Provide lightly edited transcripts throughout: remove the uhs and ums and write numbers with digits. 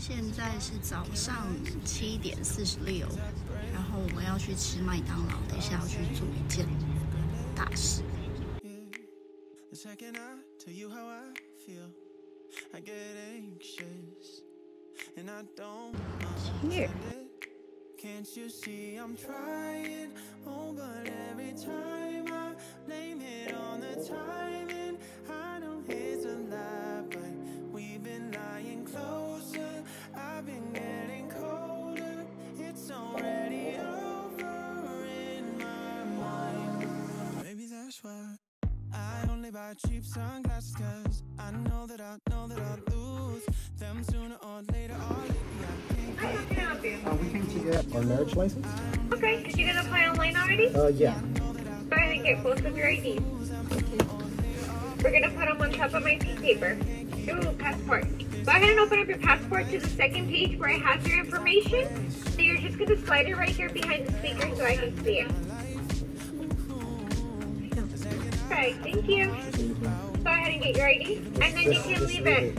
现在是早上7:46，然后我们要去吃麦当劳，等一下要去做一件大事。Here. Can't you see I'm trying? Oh, but every time I blame it on the timing. I know it's a lie, but we've been lying closer. I've been getting colder. It's already over in my mind. Maybe that's why I only buy cheap sunglasses, 'cause I know that I'll lose them sooner or later. Hi, how can I help you? We came to get our marriage license. Okay, did you guys apply online already? Yeah. Go ahead and get both of your IDs. We're gonna put them on top of my piece of paper. Ooh, passport. Go ahead and open up your passport to the second page where it has your information. So you're just gonna slide it right here behind the speaker so I can see it. Okay, thank you. Go ahead and get your ID, and then you can leave it.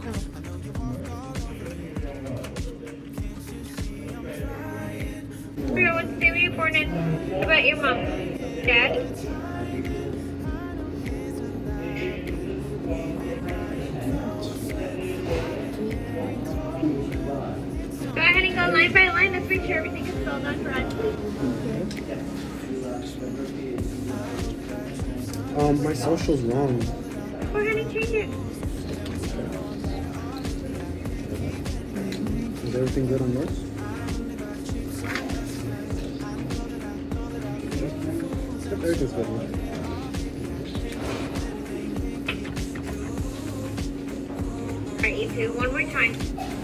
Rio, what state were you born in? What about your mom? Dad? Go ahead and go line by line. Let's make sure everything is spelled out correctly. My social's wrong. Go ahead and change it. Is everything good on yours? Everything's good. Alright, you two, one more time.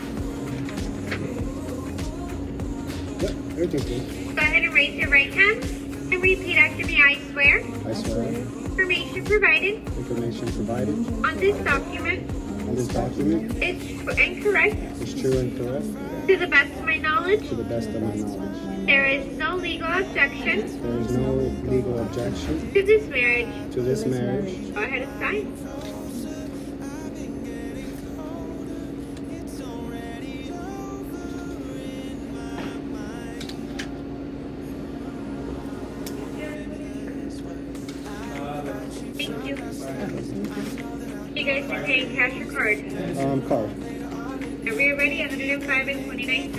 Yep, everything's good. Go ahead and raise your right hand and repeat after me. I swear. I swear. Information provided. Information provided. On this document. On this document. Is incorrect. Is true and correct. To the best of my knowledge. To the best of my knowledge. There is no legal objection. There is no legal objection. To this marriage. To this marriage. Go ahead and sign. Thank you. You guys are paying cash or card? Card. Are we ready? 105 and 29.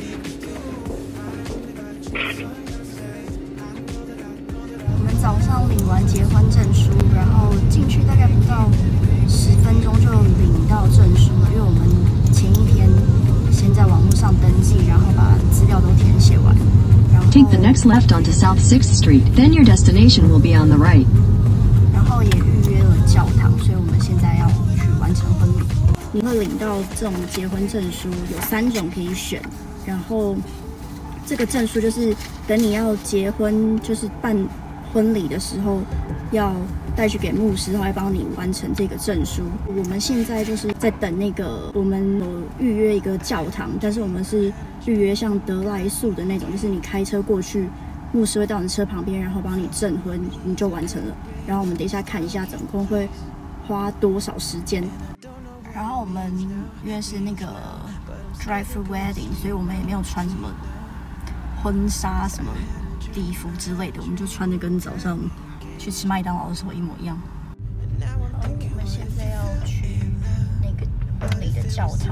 我们早上领完结婚证书，然后进去大概不到10分钟就领到证书了，因为我们前一天先在网络上登记，然后把资料都填写完。 Take the next left onto South 6th Street, then your destination will be on the right. 然后也预约了教堂，所以我们现在要去完成婚礼。你会领到这种结婚证书，有3种可以选，然后这个证书就是等你要结婚，就是办婚礼的时候，要带去给牧师，他会帮你完成这个证书。我们现在就是在等那个，我们有预约一个教堂，但是我们是预约像德莱素的那种，就是你开车过去，牧师会到你车旁边，然后帮你证婚，你就完成了。然后我们等一下看一下总共会花多少时间。然后我们因为是那个 drive-through wedding， 所以我们也没有穿什么婚纱、什么礼服之类的，我们就穿的跟早上去吃麦当劳的时候一模一样。我们现在要去那个婚礼的教堂。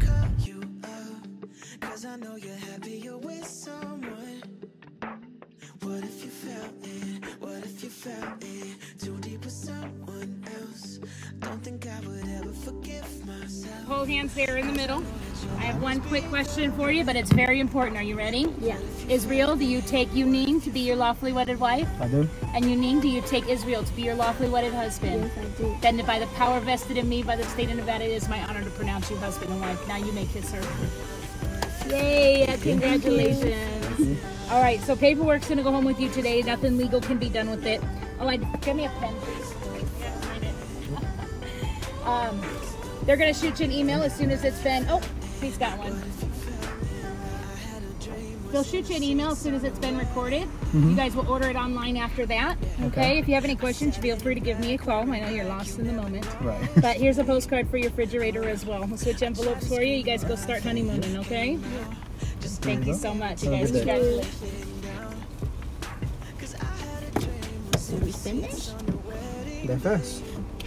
Hold hands there in the middle. I have one quick question for you, but it's very important. Are you ready? Yeah. Israel, do you take Yuning to be your lawfully wedded wife? I do. And Yuning, do you take Israel to be your lawfully wedded husband? Yes, I do. Then by the power vested in me by the state of Nevada, it is my honor to pronounce you husband and wife. Now you may kiss her. Yay, congratulations. All right, so paperwork's gonna go home with you today. Nothing legal can be done with it. Oh, give me a pen, please. They're gonna shoot you an email as soon as it's been, oh, he's got one. They'll shoot you an email as soon as it's been recorded. You guys will order it online after that. Okay. If you have any questions, feel free to give me a call. I know you're lost in the moment. Right. But here's a postcard for your refrigerator as well. We'll switch envelopes for you. You guys go start honeymooning, okay? Thank you so much, you guys. Congratulations. So we finished? They're fast.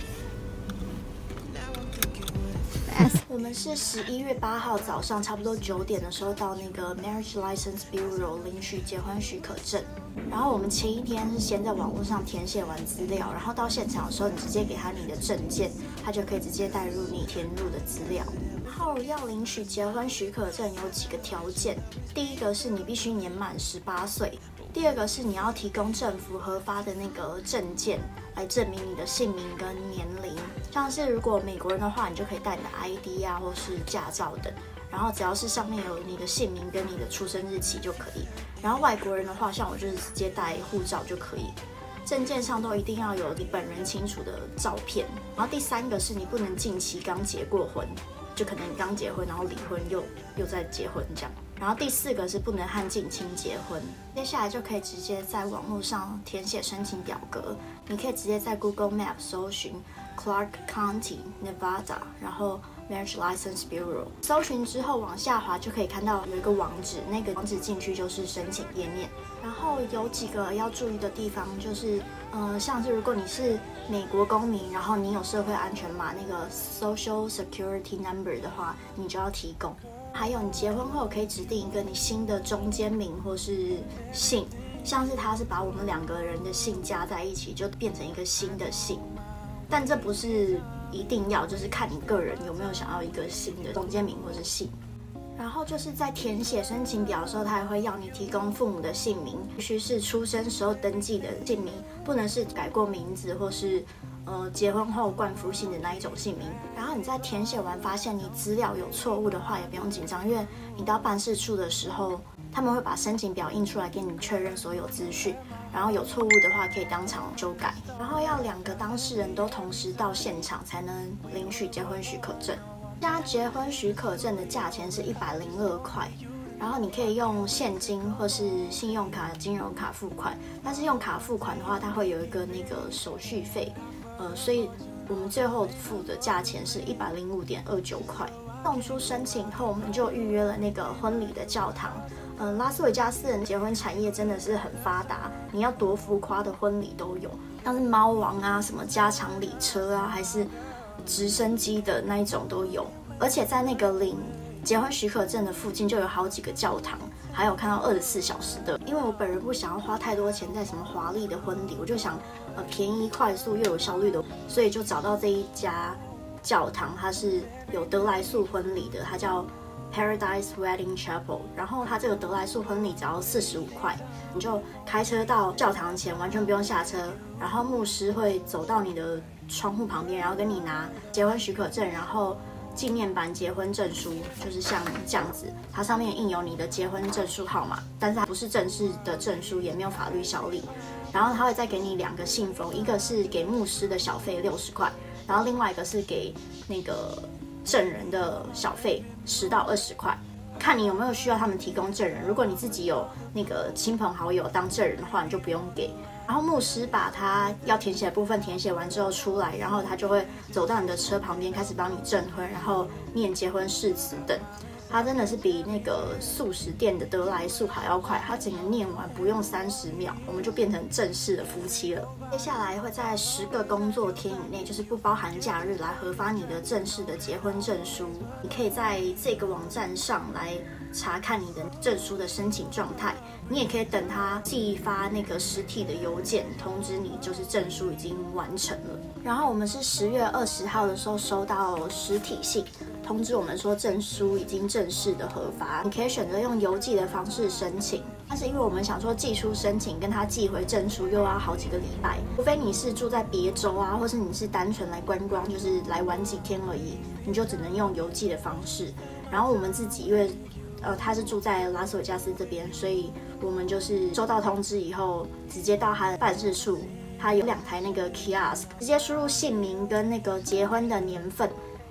我们是11月8号早上差不多9点的时候到那个 Marriage License Bureau 领取结婚许可证。然后我们前一天是先在网络上填写完资料，然后到现场的时候，你直接给他你的证件，他就可以直接带入你填入的资料。然后要领取结婚许可证有几个条件，第一个是你必须年满18岁。第二个是你要提供政府核发的那个证件来证明你的姓名跟年龄，像是如果美国人的话，你就可以带你的 ID 啊，或是驾照等，然后只要是上面有你的姓名跟你的出生日期就可以。然后外国人的话，像我就是直接带护照就可以。证件上都一定要有你本人清楚的照片。然后第三个是你不能近期刚结过婚，就可能你刚结婚然后离婚又再结婚这样。然后第四个是不能和近亲结婚。接下来就可以直接在网络上填写申请表格，你可以直接在 Google Map 搜寻 Clark County, Nevada， 然后 Marriage License Bureau， 搜寻之后往下滑就可以看到有一个网址，那个网址进去就是申请页面。然后有几个要注意的地方，就是像是如果你是美国公民，然后你有社会安全码那个 Social Security Number 的话，你就要提供。还有你结婚后可以指定一个你新的中间名或是姓，像是他是把我们2个人的姓加在一起，就变成一个新的姓。但这不是一定要，就是看你个人有没有想要一个新的中间名或是姓。然后就是在填写申请表的时候，他还会要你提供父母的姓名，必须是出生时候登记的姓名，不能是改过名字或是结婚后冠夫姓的那一种姓名。然后你在填写完发现你资料有错误的话，也不用紧张，因为你到办事处的时候，他们会把申请表印出来给你确认所有资讯，然后有错误的话可以当场修改。然后要2个当事人都同时到现场才能领取结婚许可证。现在结婚许可证的价钱是102块，然后你可以用现金或是信用卡、金融卡付款，但是用卡付款的话，它会有一个那个手续费，所以我们最后付的价钱是105.29块。送出申请后，我们就预约了那个婚礼的教堂。拉斯维加斯人结婚产业真的是很发达，你要多浮夸的婚礼都有，像是猫王啊、什么加长礼车啊，还是直升机的那一种都有。而且在那个领结婚许可证的附近就有好几个教堂，还有看到24小时的。因为我本人不想要花太多钱在什么华丽的婚礼，我就想便宜、快速又有效率的，所以就找到这一家教堂，它是有德莱素婚礼的，它叫 Paradise Wedding Chapel。然后它这个德莱素婚礼只要45块，你就开车到教堂前，完全不用下车，然后牧师会走到你的窗户旁边，然后跟你拿结婚许可证，然后纪念版结婚证书，就是像这样子，它上面印有你的结婚证书号码，但是它不是正式的证书，也没有法律效力。然后它会再给你2个信封，一个是给牧师的小费60块，然后另外一个是给那个证人的小费10到20块，看你有没有需要他们提供证人。如果你自己有那个亲朋好友当证人的话，你就不用给。然后牧师把他要填写的部分填写完之后出来，然后他就会走到你的车旁边开始帮你证婚，然后念结婚誓词等。他真的是比那个素食店的德莱素还要快，他整个念完不用30秒，我们就变成正式的夫妻了。接下来会在10个工作天以内，就是不包含假日，来核发你的正式的结婚证书。你可以在这个网站上来查看你的证书的申请状态，你也可以等他寄发那个实体的邮件通知你，就是证书已经完成了。然后我们是10月20号的时候收到实体信，通知我们说证书已经正式的核发。你可以选择用邮寄的方式申请，但是因为我们想说寄出申请跟他寄回证书又要好几个礼拜，除非你是住在别州啊，或是你是单纯来观光，就是来玩几天而已，你就只能用邮寄的方式。然后我们自己因为他是住在拉斯维加斯这边，所以我们就是收到通知以后，直接到他的办事处，他有2台那个 kiosk， 直接输入姓名跟那个结婚的年份，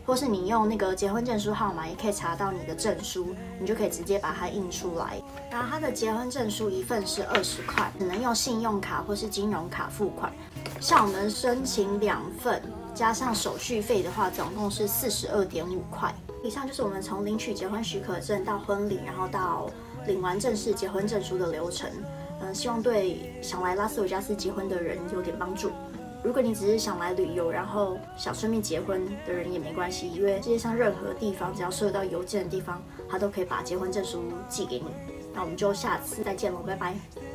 或是你用那个结婚证书号码也可以查到你的证书，你就可以直接把它印出来。然后它的结婚证书一份是20块，只能用信用卡或是金融卡付款。像我们申请2份，加上手续费的话，总共是42.5块。以上就是我们从领取结婚许可证到婚礼，然后到领完正式结婚证书的流程。希望对想来拉斯维加斯结婚的人有点帮助。如果你只是想来旅游，然后想顺便结婚的人也没关系，因为世界上任何地方只要收得到邮件的地方，它都可以把结婚证书寄给你。那我们就下次再见喽，拜拜。